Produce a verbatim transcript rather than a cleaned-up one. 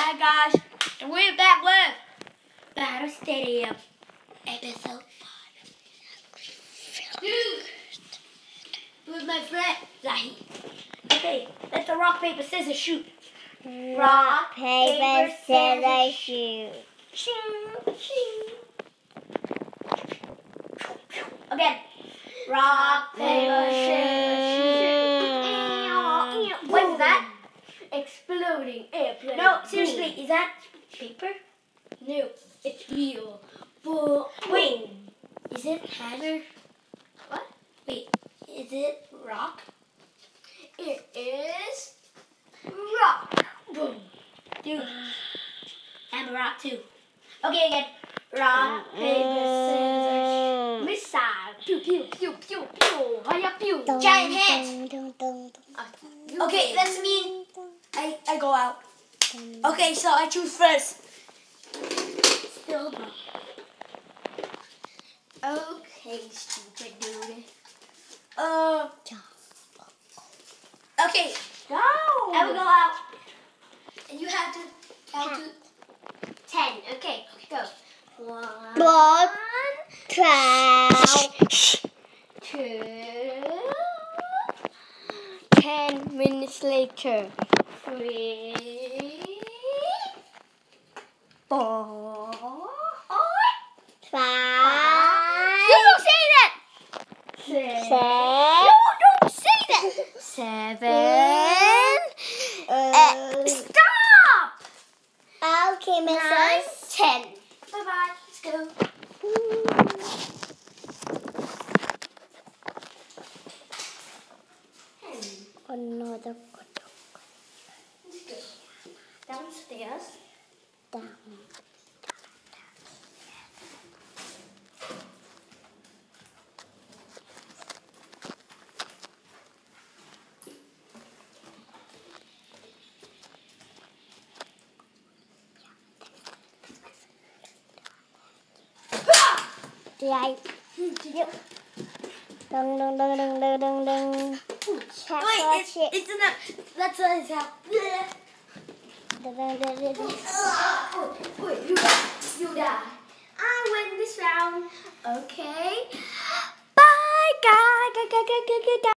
back, guys. And we're back with Battle Stadium, episode five. Dude, with my friend Zahi. Okay, let's a rock, paper, scissors, shoot. Rock, paper, scissors, shoot. Again. Rock, paper, scissors, shoot. What is that? Exploding airplane. No, seriously, is that paper? No, it's real. Wait, is it hammer? What? Wait, is it rock? It is rock. Boom. Dude, I'm a rock too. Okay, again. Rock, paper, scissors, missile. Pew, pew, pew, pew, pew. Hiya, pew. Giant hands. Uh, Okay, that's me. I, I go out. Okay, so I choose first. Still no. Okay, stupid dude. Uh. Okay. Go. I will go out. And you have to count to Ten. Okay, go. One. One. Twelve. Two. Ten minutes later. Three. Four. Five. You don't say that. Six. No, don't say that. Seven. Uh, Stop. okay, Nine. missus. Ten. bye bye. Let's go. Another Let's go. Downstairs. down. Right. Yep. Dun dun dun dun dun dun dun. Check Wait, our it's, shit. it's enough. That's what it's out. Dun dun dun dun dun. Wait, you die. You die. I win this round. Okay. Bye, guys.